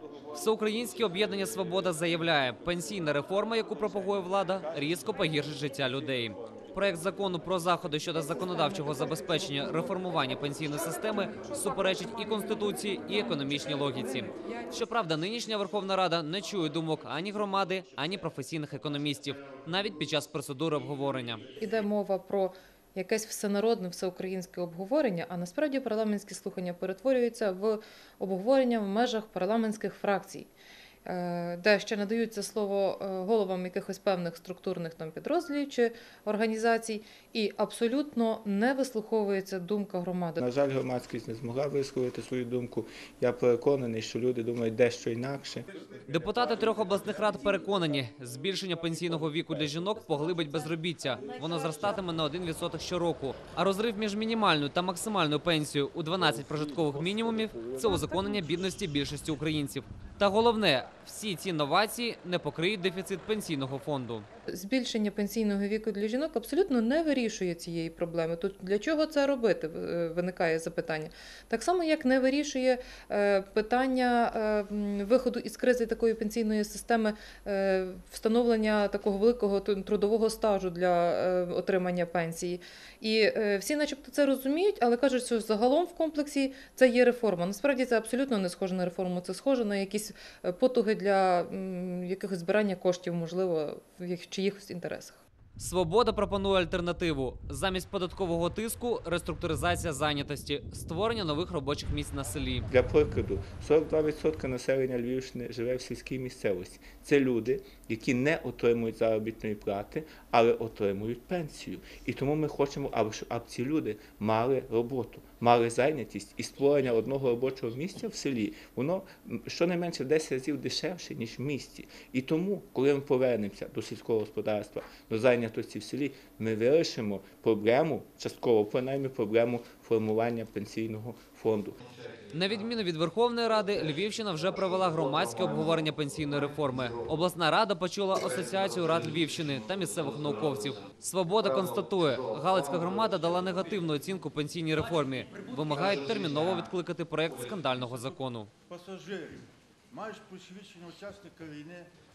Всеукраїнське об'єднання «Свобода» заявляє, пенсійна реформа, яку пропагує влада, різко погіршить життя людей. Проект закону про заходи щодо законодавчого забезпечення реформування пенсійної системи суперечить і Конституції, і економічній логіці. Щоправда, нинішня Верховна Рада не чує думок ані громади, ані професійних економістів, навіть під час процедури обговорення. Іде мова про якесь всенародне, всеукраїнське обговорення, а насправді парламентські слухання перетворюються в обговорення в межах парламентських фракцій, де ще надаються слово головам якихось певних структурних підрозділів чи організацій, і абсолютно не вислуховується думка громади. На жаль, громадськість не змогла висловити свою думку. Я переконаний, що люди думають дещо інакше. Депутати 3 обласних рад переконані, збільшення пенсійного віку для жінок поглибить безробіття. Воно зростатиме на 1% щороку. А розрив між мінімальною та максимальною пенсією у 12 прожиткових мінімумів – це узаконення бідності більшості українців. Та головне, всі ці новації не покриють дефіцит пенсійного фонду. Збільшення пенсійного віку для жінок абсолютно не вирішує цієї проблеми. Тут для чого це робити, виникає запитання. Так само, як не вирішує питання виходу із кризи такої пенсійної системи, встановлення такого великого трудового стажу для отримання пенсії. І всі начебто це розуміють, але кажуть, що загалом в комплексі це є реформа. Насправді це абсолютно не схоже на реформу, це схоже на якісь потуги для якихось збирання коштів, можливо, в чиїхось інтересах. «Свобода» пропонує альтернативу. Замість податкового тиску – реструктуризація зайнятості, створення нових робочих місць на селі. Для прикладу, 42% населення Львівщини живе в сільській місцевості. Це люди, які не отримують заробітної плати, але отримують пенсію. І тому ми хочемо, аби ці люди мали роботу, мали зайнятість, і створення одного робочого місця в селі, воно щонайменше в 10 разів дешевше, ніж в місті. І тому, коли ми повернемося до сільського господарства, до зайнятості в селі, ми вирішимо проблему, частково принаймні проблему формування пенсійного фонду. На відміну від Верховної Ради, Львівщина вже провела громадське обговорення пенсійної реформи. Обласна рада почула Асоціацію рад Львівщини та місцевих науковців. «Свобода» констатує, Галицька громада дала негативну оцінку пенсійній реформі. Вимагають терміново відкликати проект скандального закону. Пасажирів, маєш посвідчення учасника війни,